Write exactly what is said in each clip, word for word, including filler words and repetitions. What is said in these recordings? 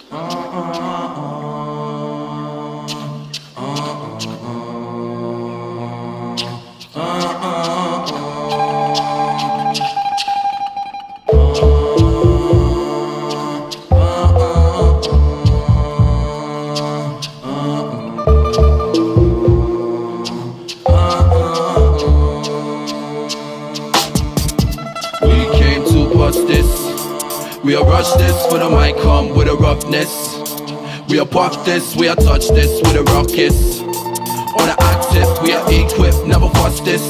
We a rush this for the mic come with a roughness. We a puff this, we a touch this with a ruckus. On the active, we are equipped, never fuss this.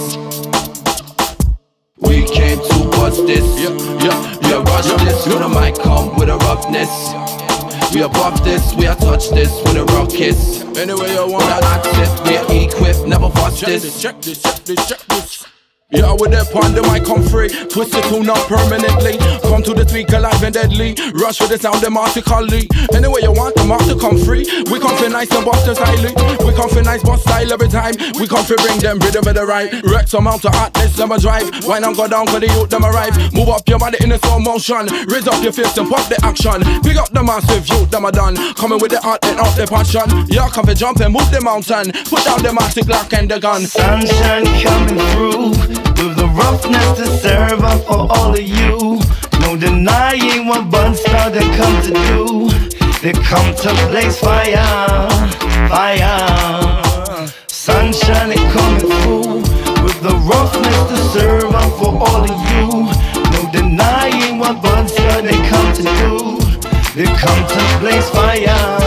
We came to bust this. Yeah, yeah, we a rush this for the mic come with a roughness. We a puff this, we a touch this with a ruckus. Anyway you want. On the active, we are equipped, never fuss this. Check this, check this, check this. Yeah, with that pond, the mic come free. Twist it tune up permanently. Come to the speaker live and deadly. Rush with the sound dramatically. Anyway you want the mark to come free. We come for nice and bust highly. We come for nice bust style every time. We come for bring them rhythm of the right. Rex amount of hotness, them a drive. Why not go down for the youth, them arrive. Move up your body in a slow motion. Raise up your fist and pop the action. Big up the massive youth, them a done. Coming with the art and out the passion. Yeah, come for jump and move the mountain. Put down the massive lock and the gun. Sunshine coming through with the roughness to serve up for all of you. No denying what Bunstar they come to do. They come to blaze fire, fire. Sunshine is coming through with the roughness to serve up for all of you. No denying what Bunstar they come to do. They come to blaze fire,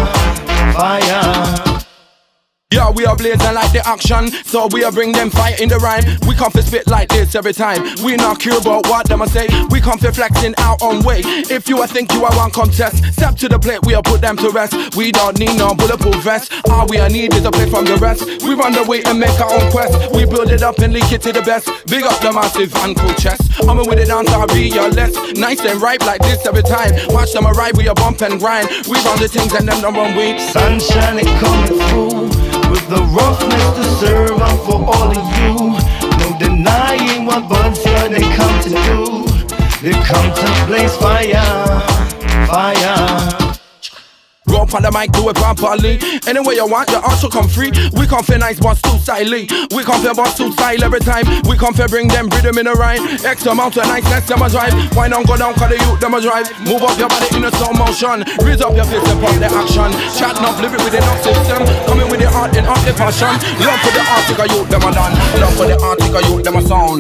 fire. Yeah, we are blazing like the action, so we are bring them fight in the rhyme. We come for spit like this every time. We not care about what them a say. We come for flexing our own way. If you a think you are one contest, step to the plate, we are put them to rest. We don't need no bulletproof vest. All we are need is a play from the rest. We run the way and make our own quest. We build it up and leak it to the best. Big up the massive and cool chest. I'm with it down to our real-less. Nice and ripe like this every time. Watch them arrive, we a bump and grind. We run the things and them don't run we. Sunshine is coming through with the roughness to serve up for all of you. No denying what Bunstar they come to do. They come to blaze fire, fire. Roll up on the mic, do it properly. Anyway you want, you also come free. We come for nice bust too styly. We come for bust too style every time. We come for bring them rhythm in the rhyme. X amount of niceness, them a drive. Why not go down, cause the youth, them a drive. Move up your body in a slow motion. Raise up your fist and pump the action. Chatting up, living with enough system. Coming with the art and art the passion. Love for the article youth, them a done. Love for the article youth, them a sound.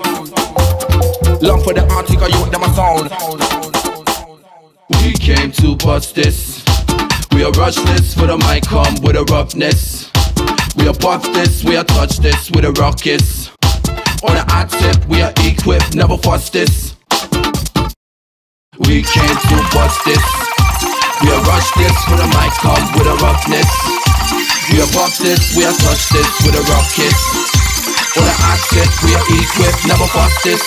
Love for the article youth, them a sound. We came to bust this. We a rush this for the mic come with a roughness. We a puff this, we a touch this with a ruckus. On the active, we are equipped, never fuss this. We came to bust this. We a rush this for the mic come with a roughness. We a puff this, we a touch this with a ruckus. On the active, we are equipped, never fuss this.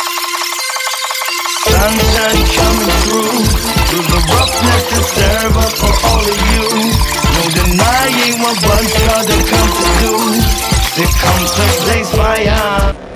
Sunshine coming through with the roughness to serve up for all of you. No denying what Bunstar they come to do. They come to blaze fire.